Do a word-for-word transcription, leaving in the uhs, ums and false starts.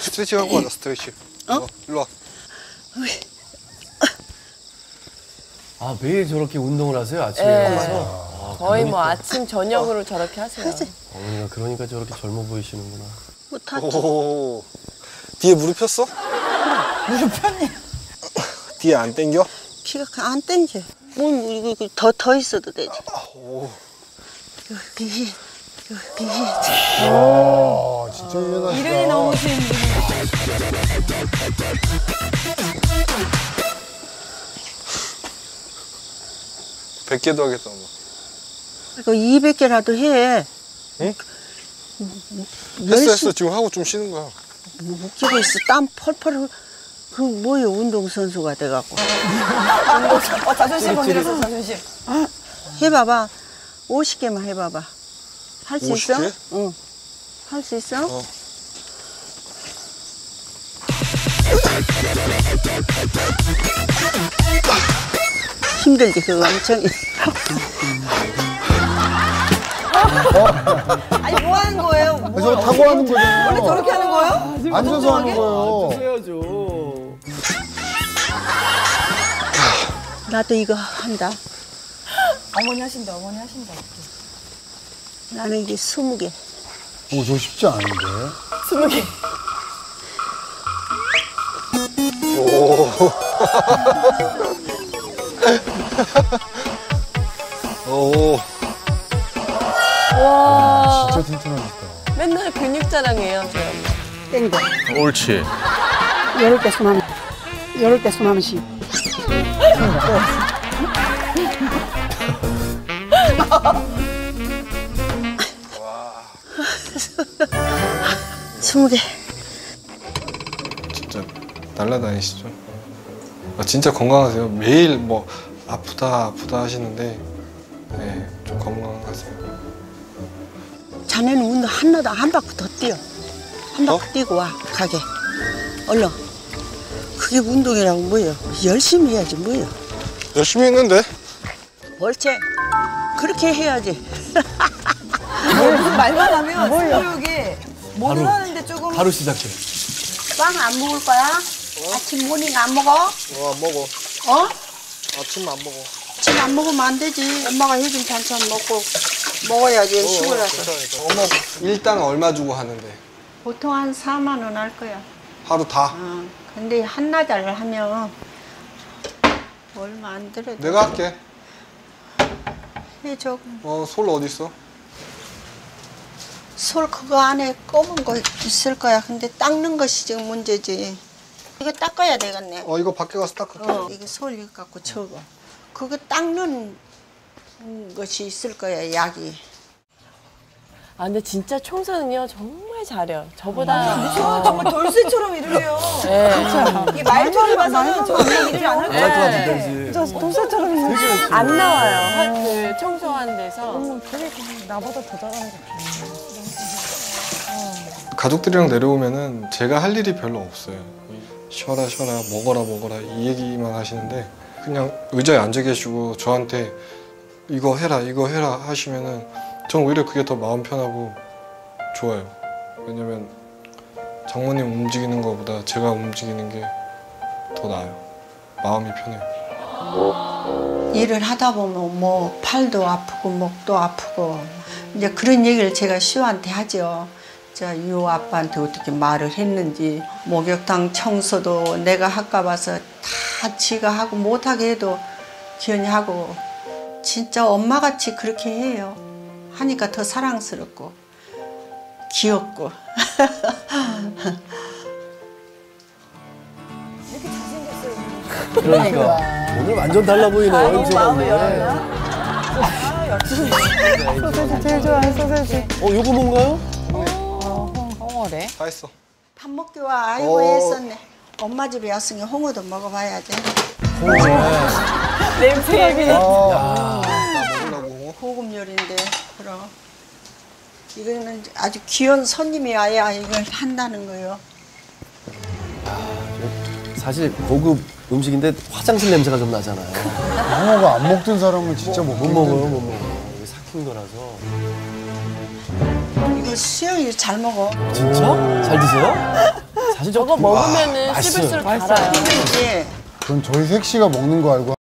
스트레칭 하고 가자, 스트레칭. 어? 일로 와. 아, 매일 저렇게 운동을 하세요? 아침에 네. 일어나서? 아, 거의 뭐 그러니까. 아침, 저녁으로 저렇게 하세요. 어머니가 그러니까 저렇게 젊어 보이시는구나. 뭐 탔지. 오. 뒤에 무릎 폈어? 무릎 폈네. 뒤에 안 당겨? 키가 안 땡겨. 뭐 이거 더 더 있어도 되지. 오. 여기 여기. 아, 진짜 유연하시다. 이름이 너무 힘들어. 백 개도 하겠다, 엄마. 이거 이백 개라도 해. 응? 했어, 열심히 했어. 지금 하고 좀 쉬는 거야. 웃기고 있어. 땀 펄펄. 그 뭐예요, 운동선수가 돼갖고. 어, 자존심 건드렸어, 자존심. 해봐봐. 오십 개만 해봐봐. 할 수 오십 있어? 개? 응. 할 수 있어? 어. 힘들지, 그거 엄청. 아니, 뭐 하는 거예요? 뭐, 저거 타고 하는 거잖아요. 원래 저렇게 하는 거예요? 앉아서 하는 거예요. 해야죠. 나도 이거 한다. 어머니 하신다, 어머니 하신다. 나는 이게 스무 개. 오, 저 쉽지 않은데. 스무 개. 오. 오. 와, 진짜 튼튼하시다. 맨날 근육 자랑해요, 저희 엄마. 땡겨. 옳지. 열을 때 수만, 열을 때 수만 원씩. 스무 개. 진짜 날라다니시죠? 아, 진짜 건강하세요. 매일 뭐 아프다 아프다 하시는데 네, 좀 건강하세요. 자네는 운동 하나도 한 바퀴 더 뛰어. 한 바퀴 어? 뛰고 와, 가게. 얼른. 그게 운동이라고 뭐예요? 열심히 해야지 뭐예요? 열심히 했는데? 옳지. 그렇게 해야지. 무슨 말만 하면 스무욕이 뭐를 하는데 조금. 바로 시작해. 빵 안 먹을 거야? 아침 모닝 안 먹어? 어, 안 먹어. 어? 아침 안 먹어. 아침 안 먹으면 안 되지. 엄마가 해준 반찬 먹고 먹어야지. 시골라서. 어머, 일당 얼마 주고 하는데? 보통 한 사만 원 할 거야. 하루 다? 어. 근데 한나절 하면 얼마 안 들어도 내가 할게. 해줘. 어, 솔 어디 있어? 솔 그거 안에 검은 거 있을 거야. 근데 닦는 것이 지금 문제지. 이거 닦아야 되겠네. 어, 이거 밖에 가서 닦을게. 어, 이거 솔 이거 갖고 저거. 그거 닦는 것이 있을 거야, 약이. 아, 근데 진짜 청소는요, 정말 잘해요. 저보다. 저 정말 돌쇠처럼 일을 해요. 네. 이 말투를 봐서는 정말 일을 안 할 것 같아. 네. 저 돌쇠처럼 일을 해요. 안 나와요. 하- 그 청소한 데서. 나보다 더 잘하는 것 같아. 가족들이랑 내려오면은 제가 할 일이 별로 없어요. 쉬어라 쉬어라 먹어라 먹어라 이 얘기만 하시는데 그냥 의자에 앉아 계시고 저한테 이거 해라 이거 해라 하시면은 전 오히려 그게 더 마음 편하고 좋아요. 왜냐면 장모님 움직이는 것보다 제가 움직이는 게 더 나아요. 마음이 편해요. 일을 하다 보면 뭐 팔도 아프고 목도 아프고 이제 그런 얘기를 제가 시우한테 하죠. 자, 유 아빠한테 어떻게 말을 했는지 목욕탕 청소도 내가 할까 봐서 다 지가 하고 못하게 해도 기현이 하고 진짜 엄마같이 그렇게 해요. 하니까 더 사랑스럽고 귀엽고 그러니까. 오늘 완전 달라 보이네요, 형제가. 소세지 제일 좋아하는 소세지. 어, 요거 뭔가요? 홍어래? 다 했어. 밥 먹기 와. 아이고 어. 애썼네. 엄마 집에 왔으니 홍어도 먹어봐야지. 냄새. 나 먹으려고. 고급 요리인데 그럼 이거는 아주 귀한 손님이 와야 이걸 한다는 거예요. 사실 고급 음식인데 화장실 냄새가 좀 나잖아요. 홍어가 안 먹던 사람은 진짜 못 못 먹어요, 못 먹어요. 이게 삭힌 거라서. 이거 수영이 잘 먹어. 진짜? 잘 드세요? 잘 사실 저거 좀- 와, 먹으면은 맛있어요. 씹을수록 달아요. 힘들지. 그럼 저희 색 씨가 먹는 거 알고